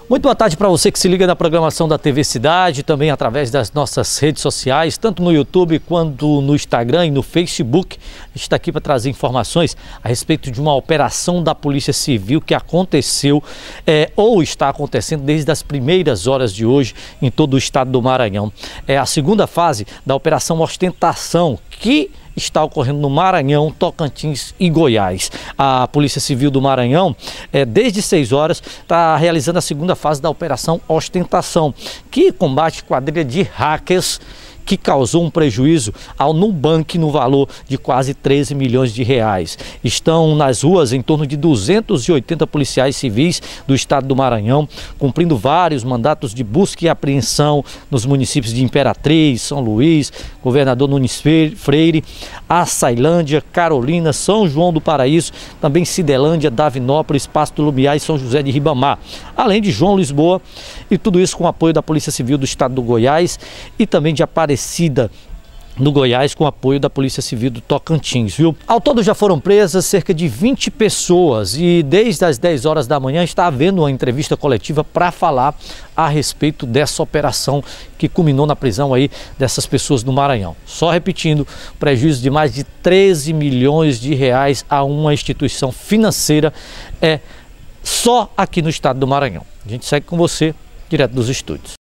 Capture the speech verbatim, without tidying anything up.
Muito boa tarde para você que se liga na programação da T V Cidade, também através das nossas redes sociais, tanto no YouTube quanto no Instagram e no Facebook. A gente está aqui para trazer informações a respeito de uma operação da Polícia Civil que aconteceu é, ou está acontecendo desde as primeiras horas de hoje em todo o estado do Maranhão. É a segunda fase da Operação Ostentação, que está ocorrendo no Maranhão, Tocantins e Goiás. A Polícia Civil do Maranhão, é, desde seis horas, está realizando a segunda fase da Operação Ostentação, que combate quadrilha de hackers que causou um prejuízo ao Nubank no valor de quase treze milhões de reais. Estão nas ruas em torno de duzentos e oitenta policiais civis do estado do Maranhão, cumprindo vários mandatos de busca e apreensão nos municípios de Imperatriz, São Luís, Governador Nunes Freire, Açailândia, Carolina, São João do Paraíso, também Cidelândia, Davinópolis, Pasto Lumiar e São José de Ribamar, além de João Lisboa, e tudo isso com o apoio da Polícia Civil do estado do Goiás e também de Aparecida no Goiás, com apoio da Polícia Civil do Tocantins, viu? Ao todo já foram presas cerca de vinte pessoas e desde as dez horas da manhã está havendo uma entrevista coletiva para falar a respeito dessa operação que culminou na prisão aí dessas pessoas no Maranhão. Só repetindo, prejuízo de mais de treze milhões de reais a uma instituição financeira é só aqui no estado do Maranhão. A gente segue com você direto dos estúdios.